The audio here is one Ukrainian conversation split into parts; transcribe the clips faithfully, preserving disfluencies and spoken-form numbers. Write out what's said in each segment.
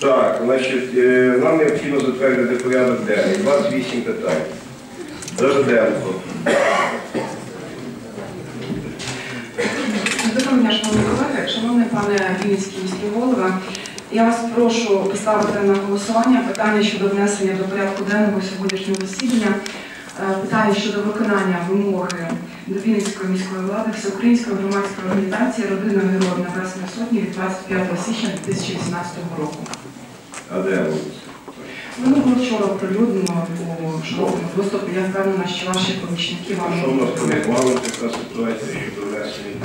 Так, значить, нам необхідно затвердити порядок денний. двадцять вісім питань. Дожденко. Доброго дня, шановні колеги, шановний пане Вінницький міський голова. Я вас прошу поставити на голосування питання щодо внесення до порядку денного сьогоднішнього засідання, питання щодо виконання вимоги до Вінницької міської влади Всеукраїнської громадської організації «Родина Героїв Небесної Сотні» від двадцять п'ятого січня дві тисячі вісімнадцятого року. А де ви? Воно було вчора оприлюднено у широкому доступі. Я впевнена, що ваші помічники вам... Що в нас по регламенту така ситуація щодо внесення?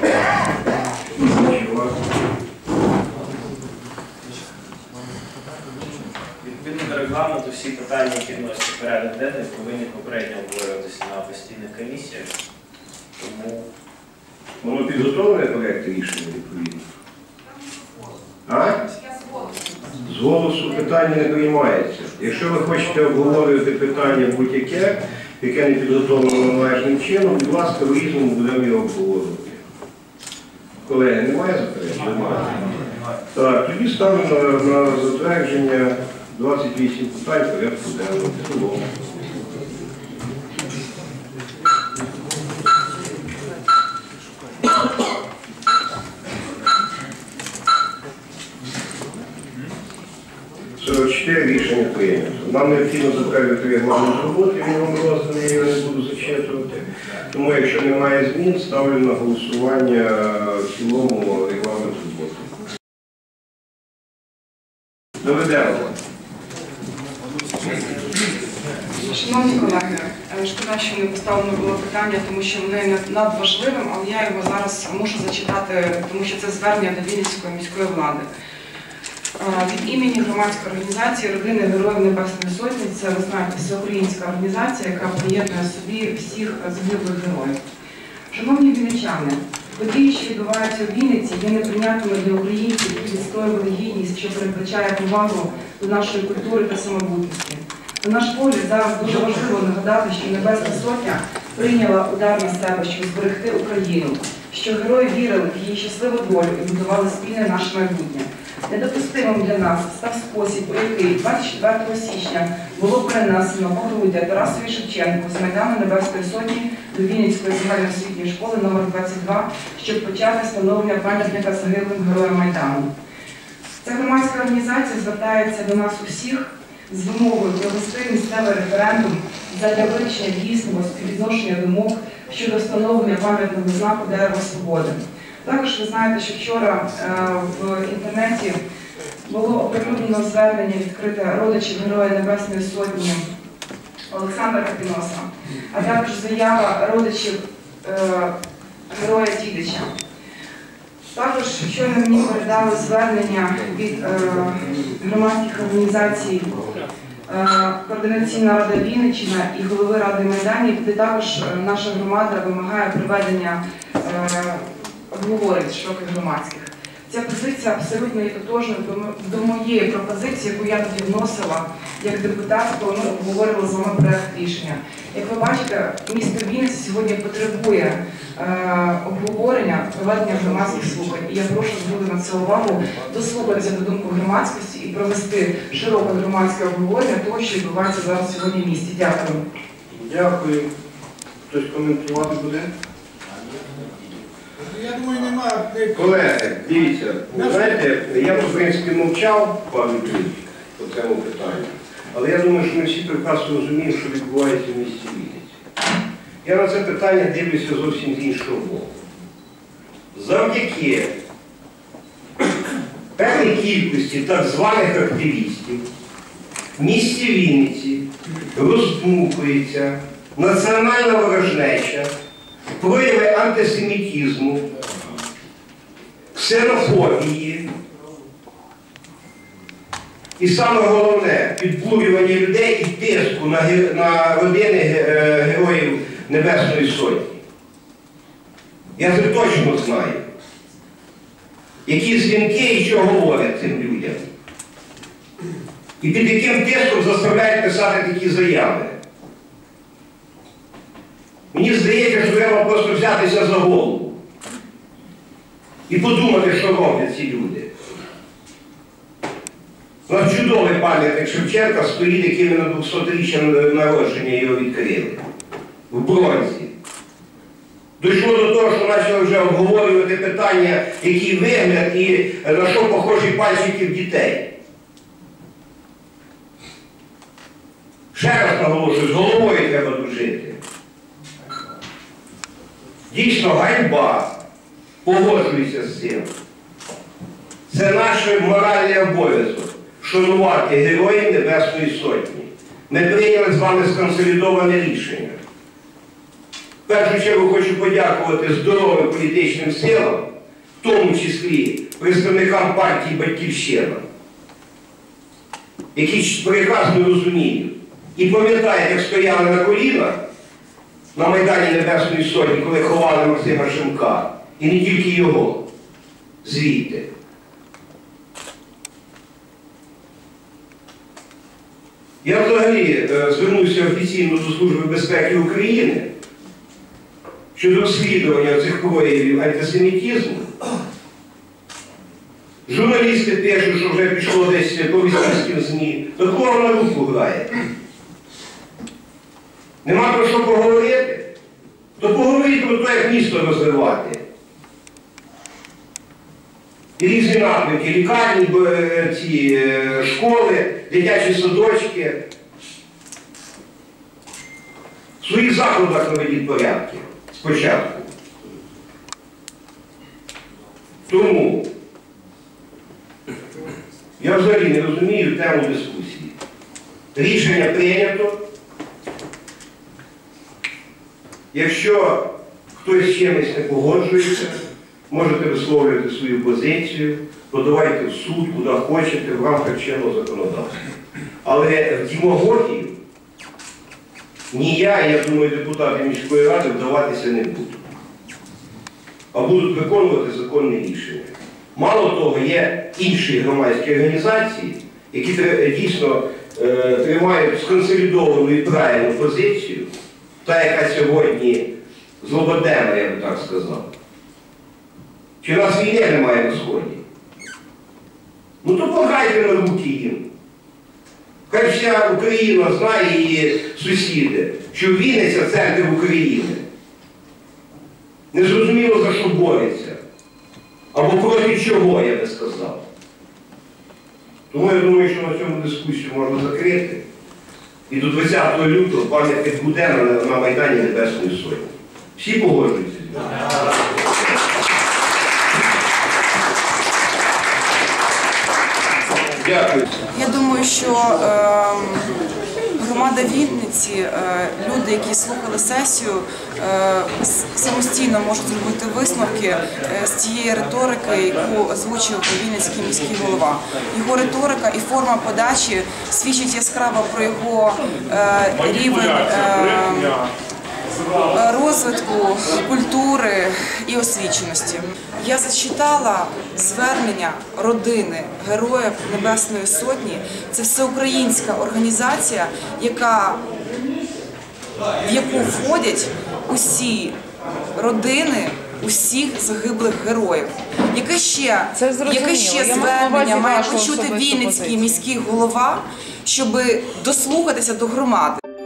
Відповідно до регламенту, всі питання, які вносяться в порядок денний, повинні попередньо обговорюватися на постійних комісіях. Тому... Воно підготовлене проєкт рішення відповідно? А? З голосу питання не приймається. Якщо ви хочете обговорювати питання будь-яке, яке не підготовлено належним чином, будь ласка, в різному будемо його обговорювати. Колеги, немає заперечень? Немає. Так, тоді ставимо на, на затвердження двадцять вісім питань порядку денного. В цілому. сорок чотири рішення прийнято. Нам необхідно затвердити регламент роботи, він вам розданий, я його не буду зачитувати. Тому, якщо немає змін, ставлю на голосування в цілому регламент роботи. Доведемо. Шановні колеги, шкода, що не поставлено було питання, тому що воно є надважливим, але я його зараз мушу зачитати, тому що це звернення до Вінницької міської влади. Від імені громадської організації «Родини Героїв Небесної Сотні», це, ви знаєте, всеукраїнська організація, яка поєднує в собі всіх загиблих героїв. Шановні вінничани, події, що відбуваються у Вінниці, є неприйнятними для українців, які відстоювали гідність, що передбачає повагу до нашої культури та самобутності. На наш погляд, зараз дуже важливо нагадати, що Небесна Сотня прийняла удар на себе, щоб зберегти Україну, що герої вірили в її щасливу долю і будували спільне наше майбутнє. Недопустимим для нас став спосіб, у який двадцять четвертого січня було перенесено погруддя Тарасові Шевченку з Майдану Небесної Сотні до Вінницької загальноосвітньої школи номер двадцять два, щоб почати встановлення пам'ятника загиблим героям Майдану. Ця громадська організація звертається до нас усіх з вимогою провести місцевий референдум задля вирішення дійсного співвідношення думок щодо встановлення пам'ятного знаку «Дерево Свободи». Також ви знаєте, що вчора е, в інтернеті було оприлюднено звернення відкрите родичів Героя Небесної Сотні Олександра Капіноса, а також заява родичів е, Героя Дідича. Також вчора мені передали звернення від е, громадських організацій е, Координаційна рада Вінниччина і голови Ради Майданів, де також наша громада вимагає проведення е, обговорень широких громадських. Ця позиція абсолютно є тотожною до моєї пропозиції, яку я тоді вносила як депутат, коли ми обговорювали з вами проект рішення. Як ви бачите, місто Вінниця сьогодні потребує е, обговорення, проведення громадських слухань. І я прошу звернути на це увагу, дослухатися до думки громадськості і провести широке громадське обговорення того, що відбувається зараз сьогодні в місті. Дякую. Дякую. Хтось коментувати буде? Я думаю, немає. Колеги, дивіться, знаєте, я, в принципі, мовчав, пане Юрій, по цьому питанню, але я думаю, що ми всі прекрасно розуміємо, що відбувається в місті Вінниці. Я на це питання дивлюся зовсім з іншого боку. Завдяки певній кількості так званих активістів в місті Вінниці роздмухується національна ворожнеча, прояви антисемітизму, ксенофобії і саме головне – підбурювання людей і тиску на, на родини Героїв Небесної Сотні. Я це точно знаю. Які дзвінки і що говорять цим людям. І під яким тиском заставляють писати такі заяви. Мені здається, що треба просто взятися за голову і подумати, що роблять ці люди. У нас чудовий пам'ятник Шевченка стоїть, який ми на двохсотріччям народження його відкрили. В бронзі. Дійшло до того, що почали вже обговорювати питання, який вигляд і на що похожі пальчиків дітей. Ще раз наголошую, з головою треба дружити. Дійсно, ганьба, погоджуюся з цим. Це наш моральний обов'язок – шанувати Героїв Небесної Сотні. Ми прийняли з вами сконсолідоване рішення. В першу чергу хочу подякувати здоровим політичним силам, в тому числі представникам партії «Батьківщина», які прекрасно розуміють і пам'ятають, як стояли на колінах на Майдані Небесної Сотні, коли ховали Максима Шимка, і не тільки його, звідти. Я взагалі звернувся офіційно до Служби безпеки України щодо розслідування цих проявів антисемітизму. Журналісти пишуть, що вже пішло десь по російським ЗМІ. До кого на руку грає? Нема про що поговорити? То поговоріть про те, як місто розвивати. І різні напрямки, лікарні, ці школи, дитячі садочки. В своїх закладах наведіть порядки спочатку. Тому я взагалі не розумію тему дискусії. Рішення прийнято. Якщо хтось з чимось не погоджується, можете висловлювати свою позицію, подавайте в суд, куди хочете, в рамках чинного законодавства. Але в демагогію ні я, і я думаю, депутати міської ради вдаватися не будуть. А будуть виконувати законне рішення. Мало того, є інші громадські організації, які дійсно е, тримають сконсолідовану і правильну позицію, та, яка сьогодні злободенна, я би так сказав. Чи у нас війни немає на Сході? Ну то пограйте на руки їм. Хай вся Україна знає, її сусіди, що Вінниця – центр України. Незрозуміло, за що бореться. Або проти чого, я би сказав. Тому я думаю, що на цьому дискусію можна закрити. І до двадцятого лютого пам'ятник буде на, на Майдані Небесної Сотні. Всі погоджуються з ним? Дякую. Я думаю, що е, громада Вінниці, е, люди, які слухали сесію, е, самостійно можуть зробити висновки е, з тієї риторики, яку озвучив Вінницький міський голова. Його риторика і форма подачі свідчить яскраво про його е, рівень е, розвитку культури і освіченості. Я зачитала звернення родини Героїв Небесної Сотні. Це всеукраїнська організація, яка, в яку входять усі родини усіх загиблих героїв. Яке ще, яке ще звернення має почути Вінницький міський голова, щоб дослухатися до громади?